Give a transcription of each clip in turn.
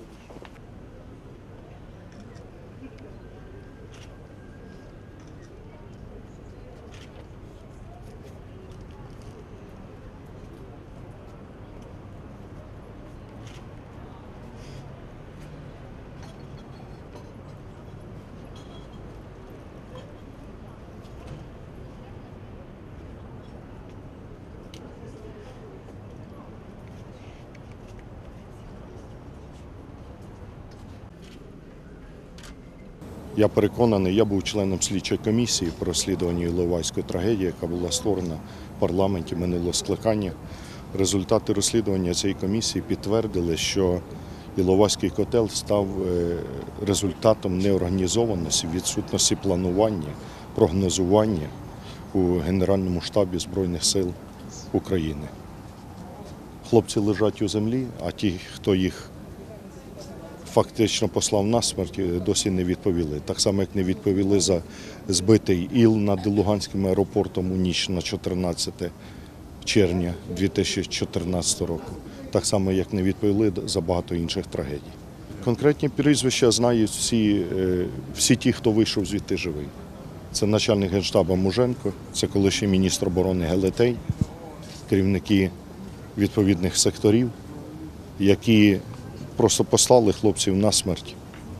Я переконаний, я був членом слідчої комісії по розслідуванню Іловайської трагедії, яка була створена в парламенті минулого скликання. Результати розслідування цієї комісії підтвердили, що Іловайський котел став результатом неорганізованості, відсутності планування, прогнозування у Генеральному штабі Збройних сил України. Хлопці лежать у землі, а ті, хто їх фактично послав на смерть, досі не відповіли. Так само, як не відповіли за збитий ІЛ над Луганським аеропортом у ніч на 14 червня 2014 року. Так само, як не відповіли за багато інших трагедій. Конкретні прізвища знають всі ті, хто вийшов звідти живий. Це начальник Генштабу Муженко, це колишній міністр оборони Гелетей, керівники відповідних секторів, які просто послали хлопців на смерть,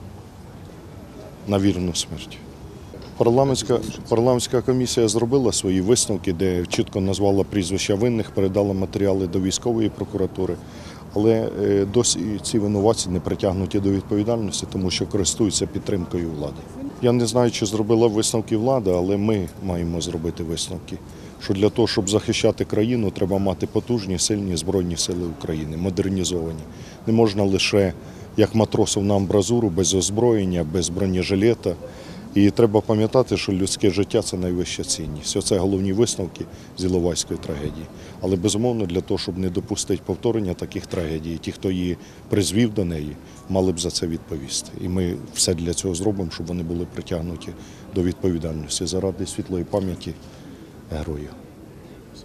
на вірну смерть. Парламентська комісія зробила свої висновки, де чітко назвала прізвища винних, передала матеріали до військової прокуратури, але досі ці винуватці не притягнуті до відповідальності, тому що користуються підтримкою влади. Я не знаю, чи зробила висновки влада, але ми маємо зробити висновки, що для того, щоб захищати країну, треба мати потужні, сильні Збройні сили України, модернізовані. Не можна лише, як матросів на амбразуру, без озброєння, без бронежилета. І треба пам'ятати, що людське життя – це найвища цінність. Оце головні висновки з Іловайської трагедії. Але, безумовно, для того, щоб не допустити повторення таких трагедій, ті, хто її призвів до неї, мали б за це відповісти. І ми все для цього зробимо, щоб вони були притягнуті до відповідальності заради світлої пам'яті героїв.